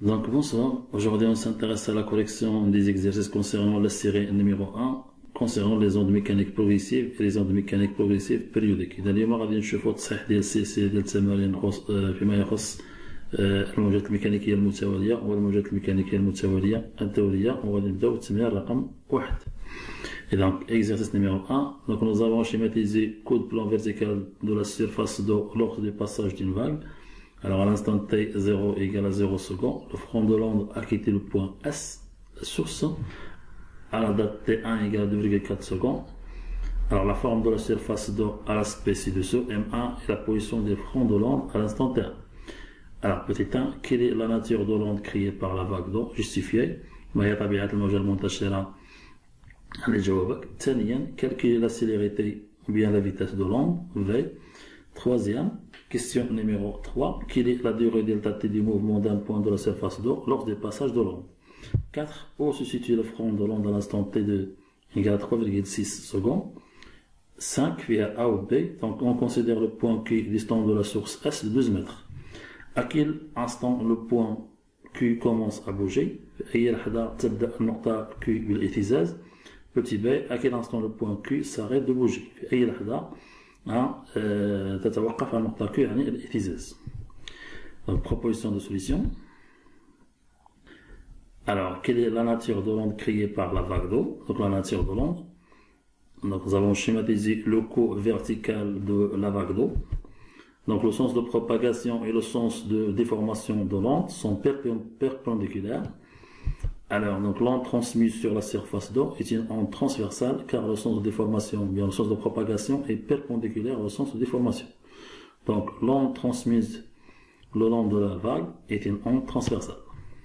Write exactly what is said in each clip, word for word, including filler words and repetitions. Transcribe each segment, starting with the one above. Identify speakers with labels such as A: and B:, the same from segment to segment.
A: Donc bonsoir, aujourd'hui on s'intéresse à la correction des exercices concernant la série numéro un concernant les ondes mécaniques progressives et les ondes mécaniques progressives périodiques. إذا اليوم غادي نشوفوا تصحيح ديال السلسلة ديال التمارين فيما يخص الموجات الميكانيكية المتوالية والموجات الميكانيكية المتوالية الدورية، وغادي نبداو بالتمرين رقم واحد. Et donc, exercice numéro un, donc nous avons schématisé coup de plan vertical de la surface d'eau lors du passage d'une vague. Alors à l'instant t zéro égale à zéro secondes, le front de l'onde a quitté le point S, la source, à la date t un égale à deux virgule quatre secondes. Alors la forme de la surface d'eau à l'aspect ci-dessous, M un, et la position des fronts de l'onde à l'instant t un. Alors petit un, quelle est la nature de l'onde créée par la vague d'eau justifiée؟ ما هي طبيعة الموجة المنتشرة؟ جوابك. ثانيا, calculer la célérité ou bien la vitesse de l'onde. V. Troisième, question numéro trois, quelle est la durée delta t du mouvement d'un point de la surface d'eau lors du passage de l'onde? quatre, où se situe le front de l'onde à l'instant t deux égale à trois virgule six secondes? cinq, via A ou B, donc on considère le point Q distant de la source S de douze mètres. À quel instant le point Q commence à bouger? أي لحظة تبدأ النقطة Q بالاهتزاز. Petit b, à quel instant le point Q s'arrête de bouger؟ في أي لحظة تتوقف على النقطة Q يعني الاهتزاز. Donc proposition de solution. Alors, quelle est la nature de l'onde créée par la vague d'eau? Donc la nature de l'onde. Donc nous avons schématisé le cours vertical de la vague d'eau. Donc le sens de propagation et le sens de déformation de l'onde sont perpendiculaires. Alors, donc l'onde transmise sur la surface d'eau est une onde transversale car le sens de déformation, bien le sens de propagation est perpendiculaire au sens de déformation. Donc l'onde transmise le long de la vague est une onde transversale.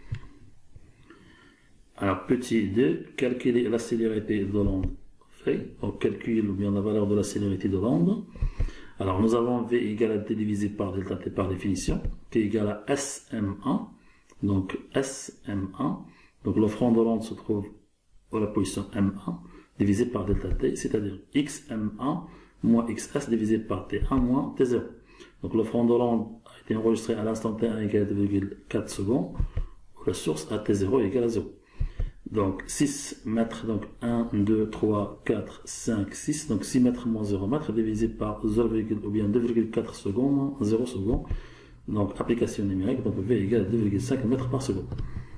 A: Alors petit deux, calculer la célérité de l'onde. Fait, donc calcule bien la valeur de la célérité de l'onde. Alors nous avons V égale à D divisé par delta T par définition, qui est égal à S M un. Donc S M un. Donc le front de l'onde se trouve à la position M un divisé par delta T, c'est-à-dire X M un moins X S divisé par T un moins T zéro. Donc le front de l'onde a été enregistré à l'instant T un égale à deux virgule quatre secondes, où la source à T zéro égale à zéro. Donc six mètres, donc un, deux, trois, quatre, cinq, six, donc six mètres moins zéro mètres divisé par zéro, ou bien deux virgule quatre secondes moins zéro secondes. Donc application numérique, donc V égale à deux virgule cinq mètres par seconde.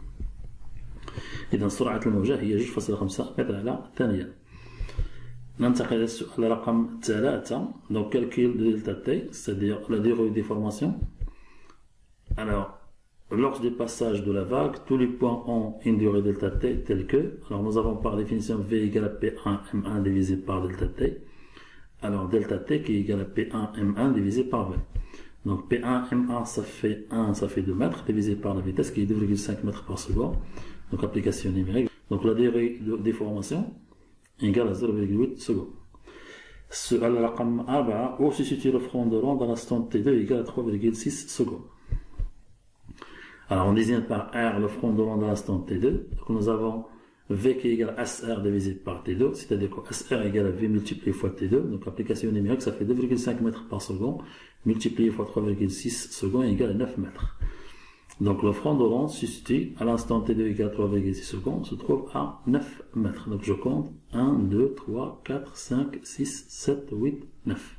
A: إذا سرعة الموجة هي جوج فاصلة خمسة متر على ثانية. ننتقل إلى السؤال رقم ثلاثة. Donc calcul de delta T, c'est-à-dire la durée de déformation. Alors, lors du passage de la vague, tous les points ont une durée delta T telle que, alors nous avons par définition V égale à P un M un divisé par delta T. Alors delta T qui est égal à P un M un divisé par V. Donc P un M un ça fait un, ça fait deux mètres divisé par la vitesse qui est deux virgule cinq mètres par seconde. Donc application numérique. Donc la durée de déformation égale à zéro virgule huit secondes. السؤال رقم أربعة, où se situe le front de l'onde à l'instant T deux égale à trois virgule six secondes. Alors on désigne par R le front de l'onde à l'instant T deux. Donc nous avons V qui est égal à S R divisé par T deux, c'est-à-dire que S R égale à V multiplié fois T deux. Donc application numérique, ça fait deux virgule cinq mètres par seconde multiplié fois trois virgule six secondes égale à neuf mètres. Donc le front de l'onde se situe à l'instant T deux égale à trois virgule six secondes, se trouve à neuf mètres. Donc je compte un, deux, trois, quatre, cinq, six, sept, huit, neuf.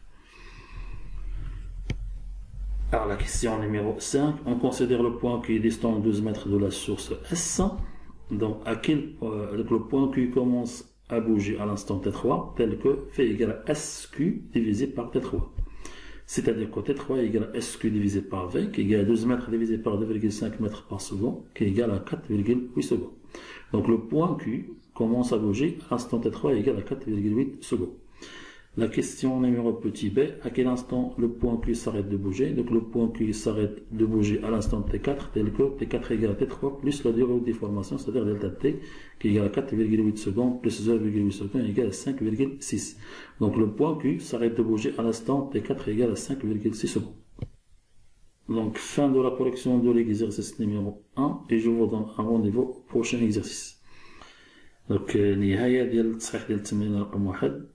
A: Alors la question numéro cinq, on considère le point qui est distant douze mètres de la source S. Donc à quel euh, le point qui commence à bouger à l'instant T trois, tel que fait égal à S Q divisé par T trois. C'est-à-dire que T trois est égal à S Q divisé par V, qui est égal à douze mètres divisé par deux virgule cinq mètres par seconde, qui est égal à quatre virgule huit secondes. Donc le point Q commence à bouger à l'instant T trois est égal à quatre virgule huit secondes. La question numéro petit b, à quel instant le point Q s'arrête de bouger? Donc le point Q s'arrête de bouger à l'instant T quatre, tel que T quatre égale à T trois plus la durée de déformation, c'est-à-dire delta T, qui est égal à quatre virgule huit secondes plus zéro virgule huit secondes égale à cinq virgule six. Donc le point Q s'arrête de bouger à l'instant T quatre égale à cinq virgule six secondes. Donc fin de la correction de l'exercice numéro un, et je vous donne un rendez-vous au prochain exercice. Donc نهاية ديال التصحيح ديال التمرين رقم واحد.